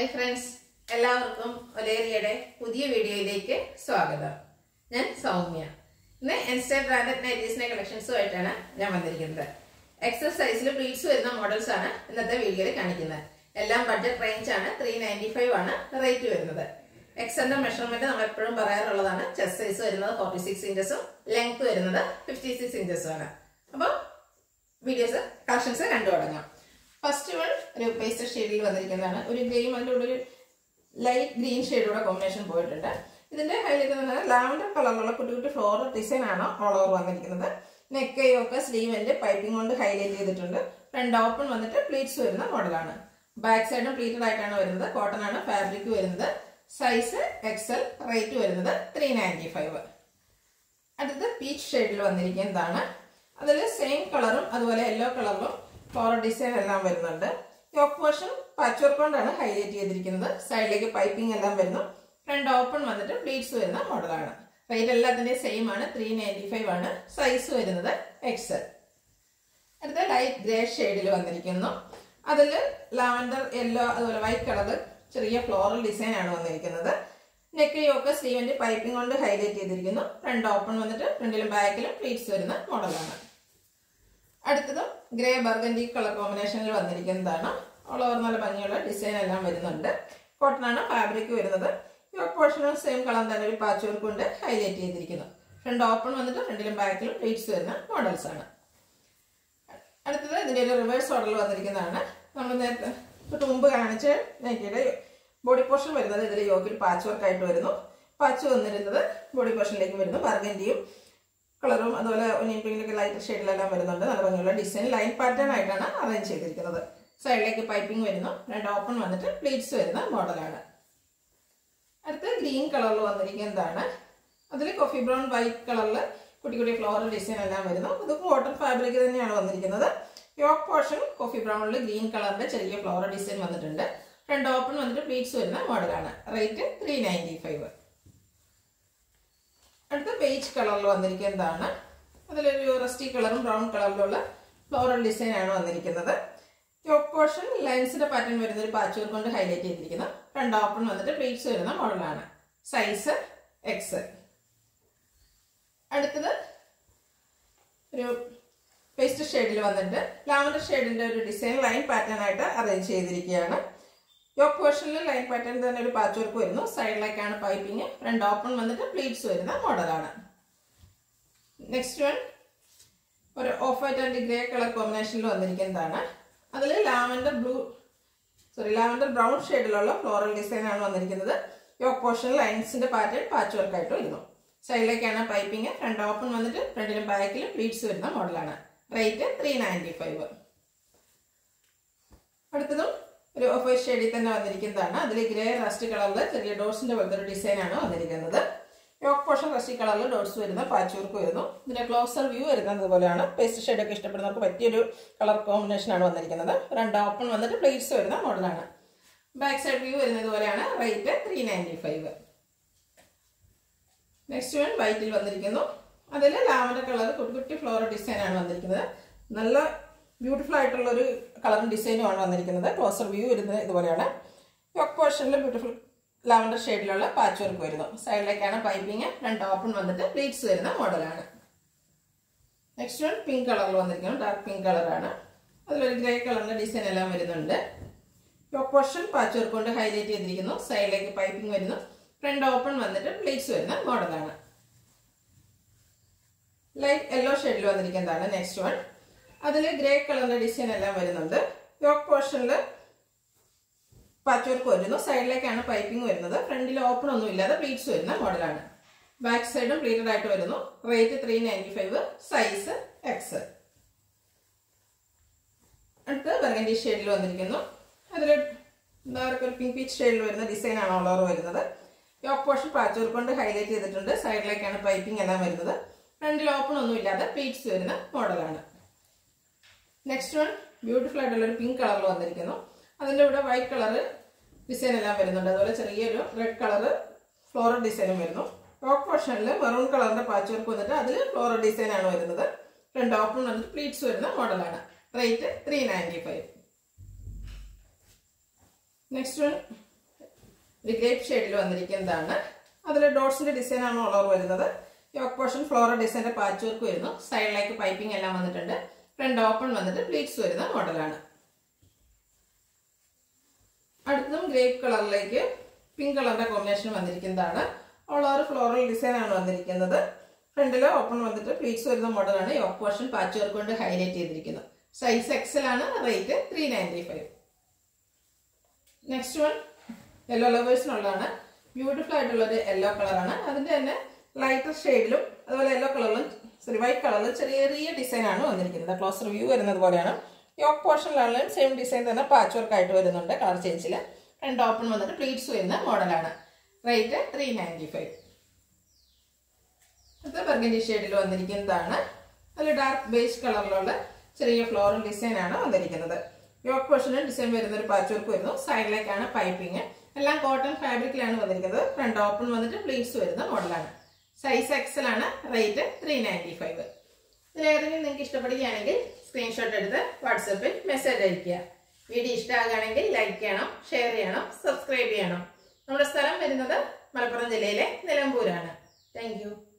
Hi friends, എല്ലാവർക്കും ഒലേറിയയുടെ പുതിയ വീഡിയോയിലേക്ക് സ്വാഗതം. ഞാൻ സൗമ്യ. ഇന്ന് ഇൻസ്റ്റന്റ് ബ്രാൻഡഡ് നൈറ്റീസിന്റെ കളക്ഷൻസുമായിട്ടാണ് ഞാൻ വന്നിരിക്കുന്നത്. എക്സൽ സൈസിൽ പ്ലീറ്റ്സ് വരുന്ന മോഡൽസ് ആണ് ഇന്നത്തെ വീഡിയോയിൽ കാണിക്കുന്നത്. എല്ലാം ബഡ്ജറ്റ് റേഞ്ച് ആണ്. 395 ആണ് റേറ്റ് വരുന്നത്. എക്സലിന്റെ മെഷർമെന്റ് നമ്മൾ എപ്പോഴും പറയാറുള്ളതാണ്. ചെസ്റ്റ് സൈസ് വരുന്നത് 46 ഇഞ്ചസും ലെങ്ത് വരുന്നത് 56 ഇഞ്ചസും ആണ്. അപ്പോൾ വീഡിയോസ് കളക്ഷൻസ് കണ്ടു തുടങ്ങാം. ഫസ്റ്റ് വൺ ഒരു പേസ്റ്റൽ ഷെയ്ഡിൽ വന്നിരിക്കുന്നതാണ്. ഒരു ഗ്രേയും അതിൻ്റെ ഉള്ളൊരു ലൈറ്റ് ഗ്രീൻ ഷെയ്ഡൂടെ കോമ്പിനേഷൻ പോയിട്ടുണ്ട്. ഇതിന്റെ ഹൈലൈറ്റ് എന്ന് പറഞ്ഞാൽ ലാവൻഡർ കളറിലുള്ള കുട്ടി കുട്ടി ഫ്ലോറൽ ഡിസൈൻ ആണ് ഓൾ ഓവർ വന്നിരിക്കുന്നത്. നെക്കയൊക്കെ സ്ലീവിന്റെ പൈപ്പിംഗ് കൊണ്ട് ഹൈലൈറ്റ് ചെയ്തിട്ടുണ്ട്. ഫ്രണ്ട് ഓപ്പൺ വന്നിട്ട് പ്ലീറ്റ്സ് വരുന്ന മോഡലാണ്. ബാക്ക് സൈഡും പ്ലീറ്റഡ് ആയിട്ടാണ് വരുന്നത്. കോട്ടൺ ആണ് ഫാബ്രിക് വരുന്നത്. Size Excel. റേറ്റ് വരുന്നത് 395. അടുത്ത് പീച്ച് ഷെയ്ഡിൽ വന്നിരിക്കുന്നതാണ്. അതിൽ സെയിം കളറും അതുപോലെ യെല്ലോ കളറിലും ഫ്ലോറൽ ഡിസൈൻ എല്ലാം വരുന്നുണ്ട്. യോക്ക് പോർഷൻ പാച്ച് വർക്ക് കൊണ്ടാണ് ഹൈലൈറ്റ് ചെയ്തിരിക്കുന്നത്. സൈഡിലേക്ക് പൈപ്പിംഗ് എല്ലാം വരുന്നു. ഫ്രണ്ട് ഓപ്പൺ വന്നിട്ട് പ്ലീറ്റ്സ് വരുന്ന മോഡലാണ്. റേറ്റ് എല്ലാത്തിന്റെയും സെയിം ആണ്. 395 ആണ്. സൈസ് വരുന്നത് എക്സൽ. അടുത്ത ലൈറ്റ് ഗ്രേ ഷെയ്ഡിൽ വന്നിരിക്കുന്നു. അതിൽ ലാവൻഡർ യെല്ലോ അതുപോലെ വൈറ്റ് കളർ ചെറിയ ഫ്ലോറൽ ഡിസൈൻ ആണ് വന്നിരിക്കുന്നത്. നെക്കയൊക്കെ സ്ലീവിന്റെ പൈപ്പിംഗ് കൊണ്ട് ഹൈലൈറ്റ് ചെയ്തിരിക്കുന്നു. ഫ്രണ്ട് ഓപ്പൺ വന്നിട്ട് ഫ്രണ്ടിലും ബാക്കിലും പ്ലീറ്റ്സ് വരുന്ന മോഡലാണ്. അടുത്തതും ഗ്രേ ബർഗൻഡി കളർ കോമ്പിനേഷനിൽ വന്നിരിക്കുന്നതാണ്. ഓൾ ഓവർ നല്ല ഭംഗിയുള്ള ഡിസൈൻ എല്ലാം വരുന്നുണ്ട്. കോട്ടൺ ആണ് ഫാബ്രിക് വരുന്നത്. യോക്ക് പോർഷനും സെയിം കളർ തന്നെ ഒരു പാച്ച് വർക്ക് കൊണ്ട് ഹൈലൈറ്റ് ചെയ്തിരിക്കുന്നു. ഫ്രണ്ട് ഓപ്പൺ വന്നിട്ട് ഫ്രണ്ടിലും ബാക്കിലും പ്ലീറ്റ്സ് വരുന്ന മോഡൽസ് ആണ്. അടുത്തത് ഇതിന്റെ ഒരു റിവേഴ്സ് ഓർഡറിൽ വന്നിരിക്കുന്നതാണ്. നമ്മൾ നേരത്തെ തൊട്ട് മുമ്പ് കാണിച്ച നൈറ്റിയുടെ ബോഡി പോർഷൻ വരുന്നത് ഇതിൽ യോക്കിൽ പാച്ച് വർക്ക് ആയിട്ട് വരുന്നു. പാച്ച് വന്നിരുന്നത് ബോഡി പോർഷനിലേക്ക് വരുന്നു. ബർഗൻഡിയും കളറും അതുപോലെ ഒനിയൻ പിങ്കിലൊക്കെ ലൈറ്റ് ഷെയ്ഡിലെല്ലാം വരുന്നുണ്ട്. നല്ല ഭംഗിയുള്ള ഡിസൈൻ ലൈൻ പാറ്റേൺ ആയിട്ടാണ് അറേഞ്ച് ചെയ്തിരിക്കുന്നത്. സൈഡിലേക്ക് പൈപ്പിംഗ് വരുന്നു. രണ്ട് ഓപ്പൺ വന്നിട്ട് പ്ലീറ്റ്സ് വരുന്ന മോഡലാണ്. അടുത്ത് ഗ്രീൻ കളറിൽ വന്നിരിക്കുന്നതാണ്. അതിൽ കോഫി ബ്രൗൺ വൈറ്റ് കളറിൽ കുട്ടി കുട്ടി ഫ്ലോറൽ ഡിസൈൻ എല്ലാം വരുന്നു. ഇത് കോട്ടൺ ഫാബ്രിക് തന്നെയാണ് വന്നിരിക്കുന്നത്. യോക്ക് പോർഷൻ കോഫി ബ്രൗണിൽ ഗ്രീൻ കളറിന്റെ ചെറിയ ഫ്ലോറൽ ഡിസൈൻ വന്നിട്ടുണ്ട്. ഫ്രണ്ട് ഓപ്പൺ വന്നിട്ട് പ്ലീറ്റ്സ് വരുന്ന മോഡലാണ്. റേറ്റ് 395. അടുത്ത ബേജ് കളറിൽ വന്നിരിക്കുന്നതാണ്. അതിലൊരു റസ്റ്റി കളറും ബ്രൗൺ കളറിലുള്ള ഫ്ലോറൽ ഡിസൈൻ ആണ് വന്നിരിക്കുന്നത്. യോക്ക് പോർഷൻ ലൈൻസിന്റെ പാറ്റേൺ വരുന്ന ഒരു പാച്ച് വർക്ക് കൊണ്ട് ഹൈലൈറ്റ് ചെയ്തിരിക്കുന്നു. ഫ്രണ്ട് ഓപ്പൺ വന്നിട്ട് പ്ലീറ്റ്സ് വരുന്ന മോഡലാണ്. Size X. അടുത്തത് ഒരു പേസ്റ്റ് ഷെയ്ഡിൽ വന്നിട്ട് ലാവൻഡർ ഷെയ്ഡിന്റെ ഒരു ഡിസൈൻ ലൈൻ പാറ്റേൺ ആയിട്ട് അറേഞ്ച് ചെയ്തിരിക്കുകയാണ്. യോക്ക് പോർഷനിൽ ലൈൻ പാറ്റേൺ തന്നെ ഒരു പാച്ച് വർക്ക് വരുന്നു. സൈഡിലേക്കാണ് പൈപ്പിംഗ്. ഫ്രണ്ട് ഓപ്പൺ വന്നിട്ട് പ്ലീറ്റ്സ് വരുന്ന മോഡലാണ്. നെക്സ്റ്റ് വൺ ഒരു off white and grey colour കോമ്പിനേഷനിൽ വന്നിരിക്കുന്നതാണ്. അതിൽ ലാവൻഡർ ബ്രൗൺ ഷെയ്ഡിലുള്ള ഫ്ലോറൽ ഡിസൈൻ ആണ് വന്നിരിക്കുന്നത്. യോക്ക് പോർഷനിൽ ലൈൻസിന്റെ പാറ്റേൺ പാച്ച് വർക്ക് ആയിട്ട് വരുന്നു. സൈഡിലേക്കാണ് പൈപ്പിംഗ്. ഫ്രണ്ട് ഓപ്പൺ വന്നിട്ട് ഫ്രണ്ടിലും ബാക്കിലും പ്ലീറ്റ്സ് വരുന്ന മോഡലാണ്. റേറ്റ് 395. അടുത്തതും ഒരു ഓഫ് വൈറ്റ് ഷെയ്ഡിൽ തന്നെ വന്നിരിക്കുന്നതാണ്. അതിൽ ഗ്രേ റസ്റ്റ് കളറിൽ ചെറിയ ഡോട്ട്സിന്റെ പോലത്തെ ഒരു ഡിസൈൻ ആണ് വന്നിരിക്കുന്നത്. യോക്ക് പോർഷൻ റസ്റ്റ് കളറിൽ ഡോട്ട്സ് വരുന്ന പാച്ച് വർക്ക് വരുന്നു. ഇതിന്റെ ക്ലോസർ വ്യൂ വരുന്നത് പോലെയാണ്. പേസ്റ്റ് ഷെയ്ഡ് ഒക്കെ ഇഷ്ടപ്പെടുന്നവർക്ക് പറ്റിയൊരു കളർ കോമ്പിനേഷൻ ആണ് വന്നിരിക്കുന്നത്. രണ്ട് ഓപ്പൺ വന്നിട്ട് പ്ലീറ്റ്സ് വരുന്ന മോഡലാണ്. ബാക്ക് സൈഡ് വ്യൂ വരുന്നത് പോലെയാണ്. റേറ്റ് 395. നെക്സ്റ്റ് വൺ വൈറ്റിൽ വന്നിരിക്കുന്നു. അതിൽ ലാവൻഡർ കളർ കുട്ടി കുട്ടി ഫ്ലോറൽ ഡിസൈൻ ആണ് വന്നിരിക്കുന്നത്. നല്ല ബ്യൂട്ടിഫുൾ ആയിട്ടുള്ള ഒരു കളറും ഡിസൈനും ആണ് വന്നിരിക്കുന്നത്. ക്ലോസർ വ്യൂ വരുന്നത് ഇതുപോലെയാണ്. യോക്ക് പോർഷനിൽ ബ്യൂട്ടിഫുൾ ലാവൻഡർ ഷെയ്ഡിലുള്ള പാച്ച് വർക്ക് വരുന്നു. സൈഡിലേക്കാണ് പൈപ്പിംഗ്. രണ്ട് ഓപ്പൺ വന്നിട്ട് പ്ലീറ്റ്സ് വരുന്ന മോഡലാണ്. നെക്സ്റ്റ് വൺ പിങ്ക് കളറിൽ വന്നിരിക്കുന്നു. ഡാർക്ക് പിങ്ക് കളറാണ്. അതിലൊരു ഗ്രേ കളറിന്റെ ഡിസൈൻ എല്ലാം വരുന്നുണ്ട്. യോക്ക് പോർഷൻ പാച്ച് വർക്ക് കൊണ്ട് ഹൈലൈറ്റ് ചെയ്തിരിക്കുന്നു. സൈഡിലേക്ക് പൈപ്പിംഗ് വരുന്നു. ഫ്രണ്ട് ഓപ്പൺ വന്നിട്ട് പ്ലീറ്റ്സ് വരുന്ന മോഡലാണ്. ലൈറ്റ് യെല്ലോ ഷെയ്ഡിൽ വന്നിരിക്കുന്നതാണ് നെക്സ്റ്റ് വൺ. അതിൽ ഗ്രേ കളറിന്റെ ഡിസൈൻ എല്ലാം വരുന്നുണ്ട്. യോക്ക് പോർഷനിൽ പാച്ച് വർക്ക് വരുന്നു. സൈഡിലേക്കാണ് പൈപ്പിംഗ് വരുന്നത്. ഫ്രണ്ടിൽ ഓപ്പൺ ഒന്നും ഇല്ലാതെ പ്ലീറ്റ്സ് വരുന്ന മോഡലാണ്. ബാക്ക് സൈഡും പ്ലീറ്റഡ് ആയിട്ട് വരുന്നു. റേറ്റ് 395. Size X. അടുത്ത് ബർഗൻഡി ഷെയ്ഡിൽ വന്നിരിക്കുന്നു. അതിൽ ഡാർക്ക് ഒരു പിങ്ക് പീച്ച് ഷെയ്ഡിൽ വരുന്ന ഡിസൈൻ ആണ് ഓൾ ഓവർ വരുന്നത്. യോക്ക് പോർഷൻ പാച്ച് വർക്ക് കൊണ്ട് ഹൈലൈറ്റ് ചെയ്തിട്ടുണ്ട്. സൈഡിലേക്കാണ് പൈപ്പിംഗ് എല്ലാം വരുന്നത്. ഫ്രണ്ടിൽ ഓപ്പൺ ഒന്നും ഇല്ലാതെ പ്ലീറ്റ്സ് വരുന്ന മോഡലാണ്. നെക്സ്റ്റ് വൺ ബ്യൂട്ടിഫുൾ ആയിട്ടുള്ള ഒരു പിങ്ക് കളറിൽ വന്നിരിക്കുന്നു. അതിൻ്റെ ഇവിടെ വൈറ്റ് കളർ ഡിസൈൻ എല്ലാം വരുന്നുണ്ട്. അതുപോലെ ചെറിയൊരു റെഡ് കളർ ഫ്ലോറൽ ഡിസൈനും വരുന്നു. യോക്ക് പോർഷനിൽ മെറൂൺ കളറിന്റെ പാച്ച് വർക്ക് വന്നിട്ട് അതിൽ ഫ്ലോറൽ ഡിസൈൻ ആണ് വരുന്നത്. ഫ്രണ്ട് ഓപ്പൺ വന്നിട്ട് പ്ലീറ്റ്സ് വരുന്ന മോഡലാണ്. റേറ്റ് 395. Next one, ഒരു ഗ്രേപ്പ് ഷെയ്ഡിൽ വന്നിരിക്കുന്നതാണ്. അതിൽ ഡോട്ട്സിന്റെ ഡിസൈൻ ആണ് ഓൾ ഓവർ വരുന്നത്. യോക്ക് പോർഷൻ ഫ്ലോറൽ ഡിസൈൻ്റെ പാച്ച് വർക്ക് വരുന്നു. സൈഡിലേക്ക് പൈപ്പിംഗ് എല്ലാം വന്നിട്ടുണ്ട്. ഫ്രണ്ട് ഓപ്പൺ വന്നിട്ട് പ്ലീറ്റ്സ് വരുന്ന മോഡലാണ്. അടുത്തതും ഗ്രേപ്പ് കളറിലേക്ക് പിങ്ക് കളറിന്റെ കോമ്പിനേഷൻ വന്നിരിക്കുന്നതാണ്. ഓൾ ഓവർ ഫ്ലോറൽ ഡിസൈൻ ആണ് വന്നിരിക്കുന്നത്. ഫ്രണ്ടിൽ ഓപ്പൺ വന്നിട്ട് പ്ലീറ്റ്സ് വരുന്ന മോഡലാണ്. യോക്ക് പോർഷൻ പാച്ച് വർക്ക് കൊണ്ട് ഹൈലൈറ്റ് ചെയ്തിരിക്കുന്നു. സൈസ് എക്സൽ ആണ്. റേറ്റ് 395. നെക്സ്റ്റ് വൺ യെല്ലോ ലവേഴ്സിനുള്ളതാണ്. ബ്യൂട്ടിഫുൾ ആയിട്ടുള്ള ഒരു യെല്ലോ കളറാണ്. അതിന്റെ തന്നെ ലൈറ്റർ ഷെയ്ഡിലും അതുപോലെ യെല്ലോ കളറിലും വൈറ്റ് കളറിൽ ചെറിയ ഡിസൈൻ ആണ് വന്നിരിക്കുന്നത്. ക്ലോസ് റിവ്യൂ വരുന്നത് പോലെയാണ്. യോക്ക് പോർഷനിലാണെങ്കിലും സെയിം ഡിസൈൻ തന്നെ പാച്ച് വർക്ക് ആയിട്ട് വരുന്നുണ്ട്. കളർ ചേഞ്ചിൽ ഫ്രണ്ട് ഓപ്പൺ വന്നിട്ട് പ്ലീറ്റ്സ് വരുന്ന മോഡലാണ്. റേറ്റ് 395. അടുത്ത ബർഗൻഡി ഷെയ്ഡിൽ വന്നിരിക്കുന്നതാണ്. അതിൽ ഡാർക്ക് ബേസ് കളറിലുള്ള ചെറിയ ഫ്ലോറൽ ഡിസൈൻ ആണ് വന്നിരിക്കുന്നത്. യോക്ക് പോർഷനിൽ ഡിസൈൻ വരുന്ന ഒരു പാച്ച് വർക്ക് വരുന്നു. സൈഡിലേക്കാണ് പൈപ്പിംഗ്. എല്ലാം കോട്ടൺ ഫാബ്രിക്കിലാണ് വന്നിരിക്കുന്നത്. ഫ്രണ്ട് ഓപ്പൺ വന്നിട്ട് പ്ലീറ്റ്സ് വരുന്ന മോഡലാണ്. സൈസ് എക്സൽ ആണ്. റേറ്റ് 395. ഇതിലേതെങ്കിലും നിങ്ങൾക്ക് ഇഷ്ടപ്പെടുകയാണെങ്കിൽ സ്ക്രീൻഷോട്ട് എടുത്ത് വാട്സാപ്പിൽ മെസ്സേജ് അയയ്ക്കുക. വീഡിയോ ഇഷ്ടമാകുകയാണെങ്കിൽ ലൈക്ക് ചെയ്യണം, ഷെയർ ചെയ്യണം, സബ്സ്ക്രൈബ് ചെയ്യണം. നമ്മുടെ സ്ഥലം വരുന്നത് മലപ്പുറം ജില്ലയിലെ നിലമ്പൂരാണ്. Thank you.